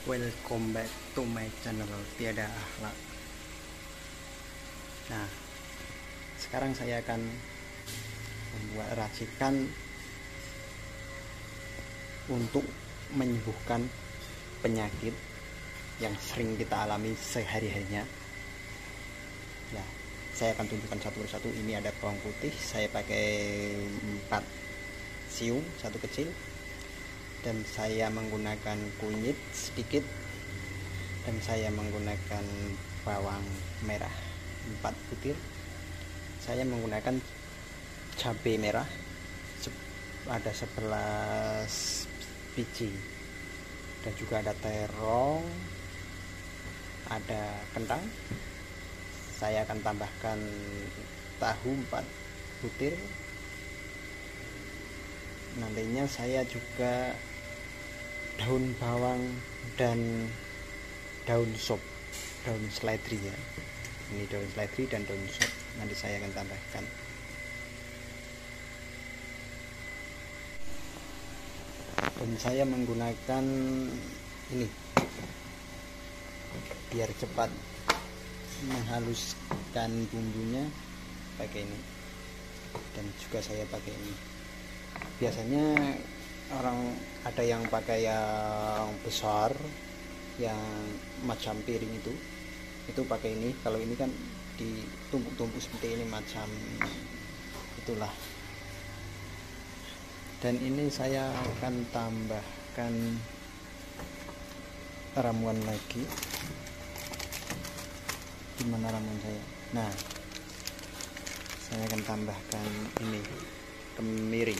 Welcome back to my channel Tiada Akhlak. Nah, sekarang saya akan membuat racikan untuk menyembuhkan penyakit yang sering kita alami sehari-harinya. Ya, saya akan tunjukkan satu persatu. Ini ada bawang putih, saya pakai 4 siung, 1 kecil, dan saya menggunakan kunyit sedikit, dan saya menggunakan bawang merah 4 butir. Saya menggunakan cabai merah ada 11 biji, dan juga ada terong, ada kentang. Saya akan tambahkan tahu 4 butir. Nantinya saya juga daun bawang dan daun sop, daun seledri ya. Ini daun seledri dan daun sop nanti saya akan tambahkan. Dan saya menggunakan ini biar cepat menghaluskan bumbunya, pakai ini. Dan juga saya pakai ini. Biasanya orang ada yang pakai yang besar, yang macam piring itu pakai ini. Kalau ini kan ditumpuk-tumpuk seperti ini, macam itulah. Dan ini saya akan tambahkan ramuan lagi. Gimana ramuan saya? Nah, saya akan tambahkan ini kemiri,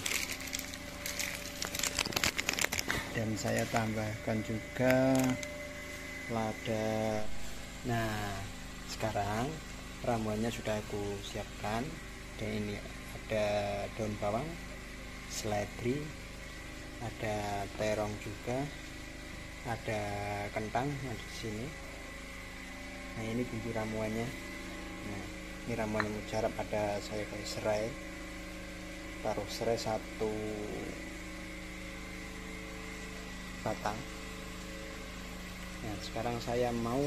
dan saya tambahkan juga lada. Nah, sekarang ramuannya sudah aku siapkan. Dan ini ada daun bawang, seledri, ada terong juga, ada kentang ada di sini. Nah, ini bumbu ramuannya. Nah, ini ramuan yang mujarab. Ada saya pakai serai, taruh serai 1 batang. Nah, sekarang saya mau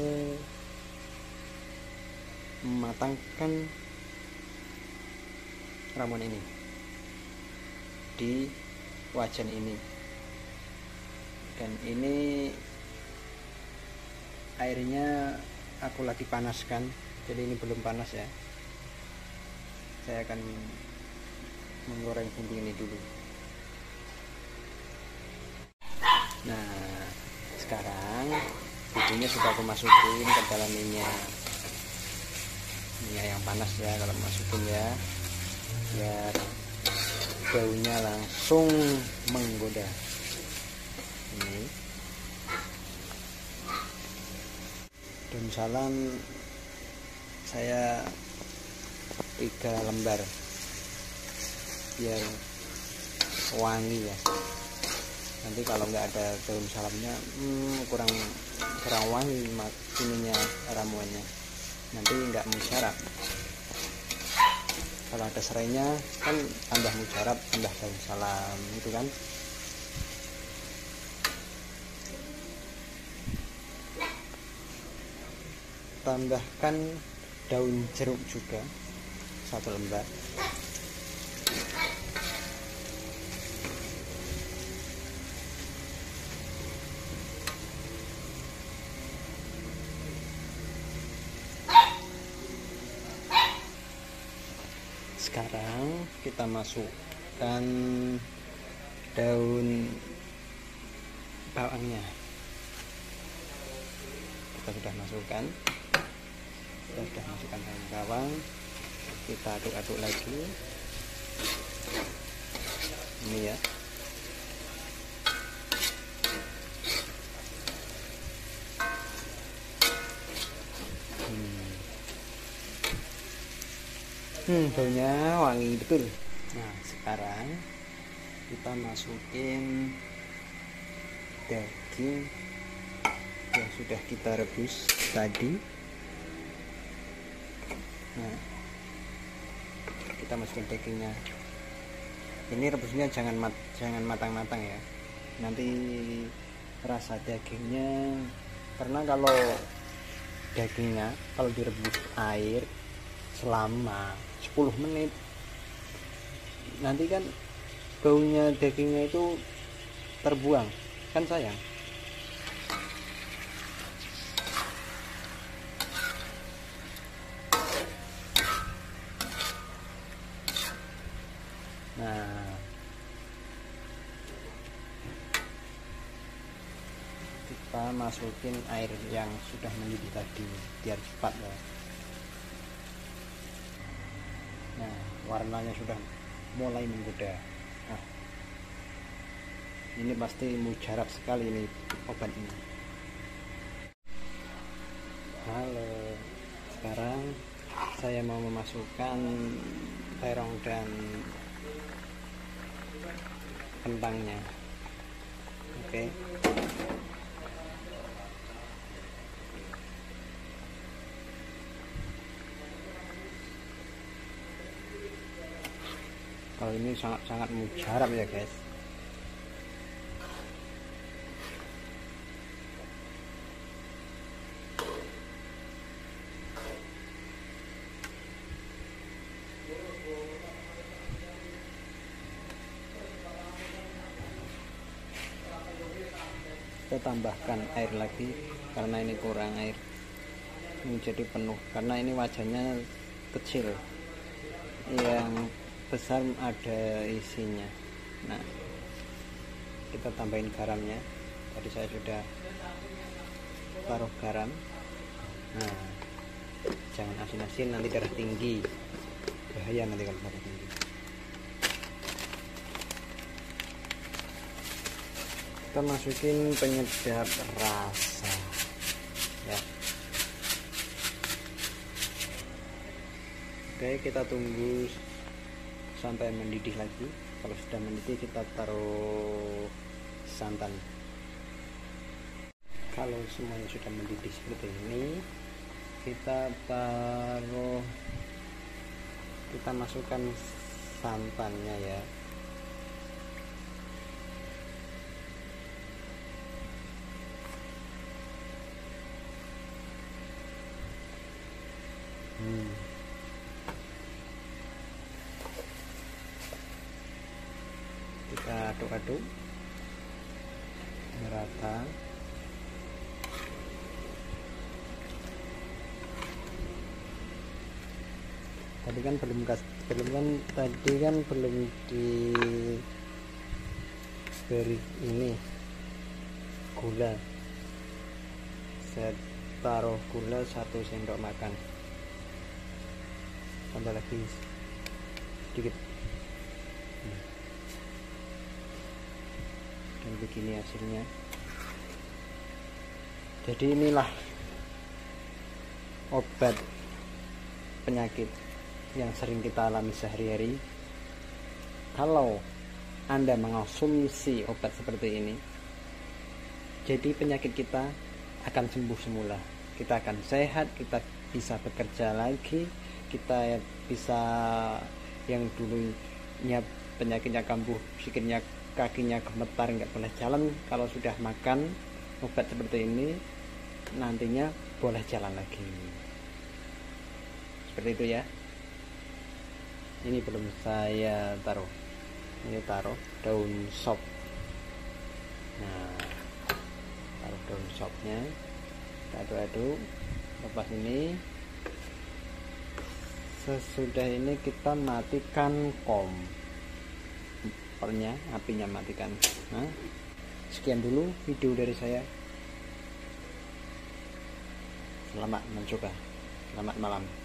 mematangkan ramuan ini di wajan ini. Dan ini airnya aku lagi panaskan, jadi ini belum panas ya. Saya akan menggoreng bumbu ini dulu. Nah, sekarang bumbunya sudah aku masukin ke dalam minyak yang panas ya. Kalau masukin ya, biar baunya langsung menggoda. Ini daun salam saya 3 lembar biar wangi ya. Nanti kalau nggak ada daun salamnya kurang wangi ininya, ramuannya nanti nggak mujarab. Kalau ada serainya kan tambah mujarab, tambah daun salam gitu kan. Tambahkan daun jeruk juga 1 lembar. Sekarang kita masukkan daun bawangnya. Kita sudah masukkan daun bawang. Kita aduk-aduk lagi ini ya. Baunya wangi betul. Nah, sekarang kita masukin daging yang sudah kita rebus tadi. Nah, kita masukin dagingnya. Ini rebusnya jangan matang-matang ya, nanti rasa dagingnya, karena kalau dagingnya kalau direbus air selama 10 menit nanti kan baunya dagingnya itu terbuang, kan sayang. Nah, kita masukin air yang sudah mendidih tadi biar cepat ya. Nah, warnanya sudah mulai menggoda. Nah, ini pasti mujarab sekali ini obat ini. Halo, sekarang saya mau memasukkan terong dan kentangnya. Oke. Kalau ini sangat mujarab ya guys. Kita tambahkan air lagi karena ini kurang air, ini jadi penuh karena ini wajannya kecil, yang besar ada isinya. Nah, kita tambahin garamnya, tadi saya sudah taruh garam. Nah, jangan asin-asin, nanti darah tinggi, bahaya nanti kalau darah tinggi. Kita masukin penyedap rasa ya. Oke, kita tunggu sampai mendidih lagi. Kalau sudah mendidih kita taruh santan. Kalau semuanya sudah mendidih seperti ini, kita masukkan santannya ya. Kita aduk-aduk merata. Tadi kan belum diberi ini gula. Saya taruh gula 1 sendok makan, tambah lagi sedikit. Dan begini hasilnya. Jadi inilah obat penyakit yang sering kita alami sehari-hari. Kalau Anda mengonsumsi obat seperti ini, jadi penyakit kita akan sembuh semula, kita akan sehat, kita bisa bekerja lagi, kita bisa, yang dulunya penyakitnya kambuh, sikitnya, kakinya gemetar, nggak boleh jalan, kalau sudah makan obat seperti ini nantinya boleh jalan lagi. Seperti itu ya. Ini belum saya taruh, ini taruh daun sop. Nah, taruh daun sopnya, kita aduk-aduk. Lepas ini, sesudah ini kita matikan kompornya, apinya matikan. Nah, sekian dulu video dari saya. Selamat mencoba, selamat malam.